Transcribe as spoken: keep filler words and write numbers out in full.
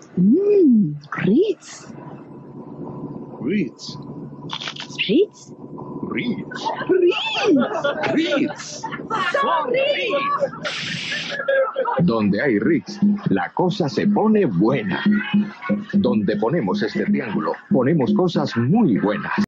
Mmm, Ritz. Ritz. Ritz. Ritz. Ritz. Ritz. Son Ritz. Donde hay Ritz, la cosa se pone buena. Donde ponemos este triángulo, ponemos cosas muy buenas.